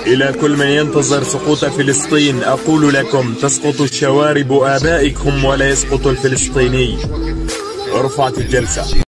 إلى كل من ينتظر سقوط فلسطين أقول لكم: تسقط شوارب آبائكم ولا يسقط الفلسطيني. رفعت الجلسة.